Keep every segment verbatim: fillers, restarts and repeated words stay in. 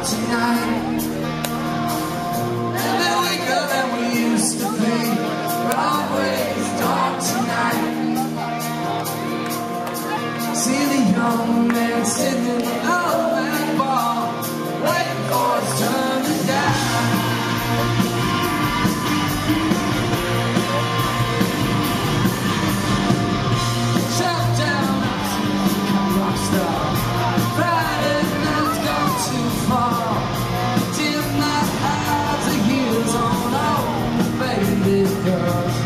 tonight. Living weaker than we used to be. Broadway's dark tonight. See the young man sitting in the old man bar, waiting for his turn to die. Shut down, rock star. Friday night's gone too far. Dim my eyes, the heels on old baby girls.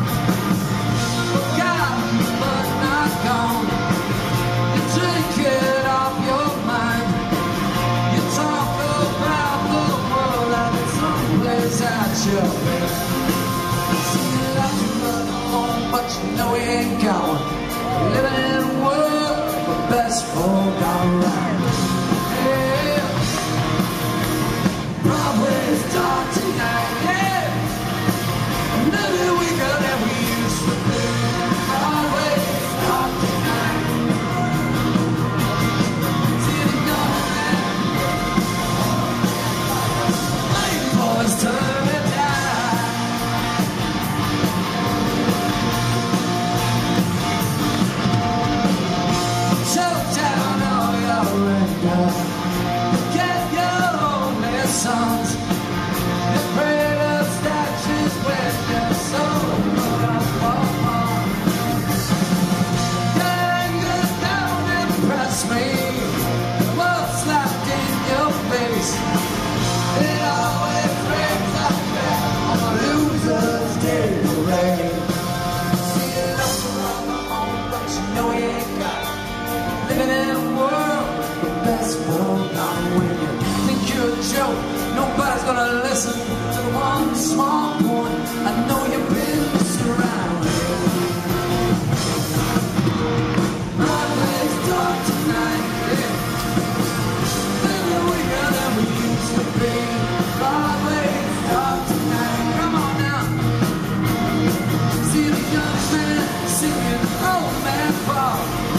Forgotten but not gone. You drink it off your mind. You talk about the world like it's someplace out your way. See you like you run home, but you know he ain't going. Living in a world the best folk alright. Yeah. Broadway's dark tonight. Yeah. Living weaker than we used to be. Broadway's dark tonight. See the young man waiting for his turn to die. Shut down all your anger. Get your only sons. The greater statues with your soul. Anger don't impress me. What's slapped in your face? It always brings up there on a loser's day parade. See you look around the home, but you know you ain't got it. Living in a world, the best world not when you think you're a joke. Nobody's gonna listen to the one small point. I know you've been surrounded. Broadway's dark tonight, yeah. Living weaker than we used to be. Broadway's dark tonight. Come on now. See the young man singing old man bar.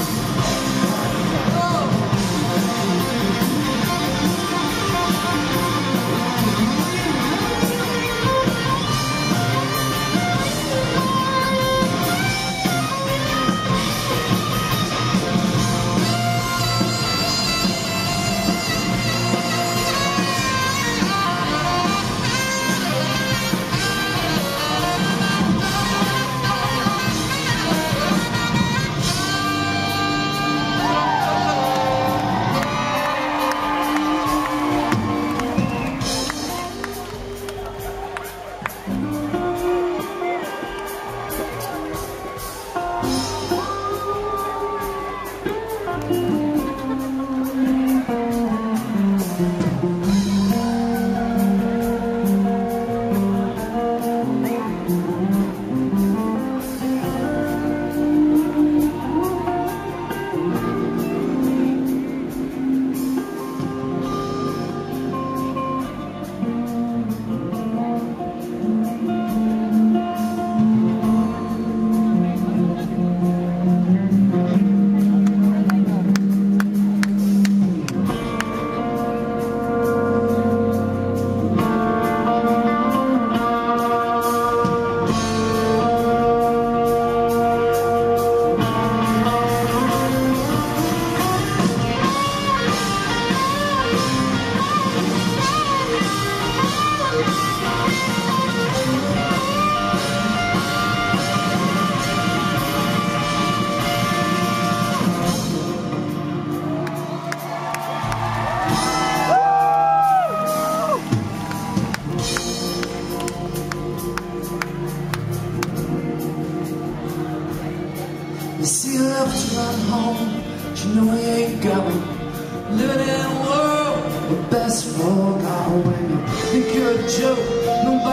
You see love to run home, but you know he ain't going. Living in a world, the best folk are when you think you're a joke. Nobody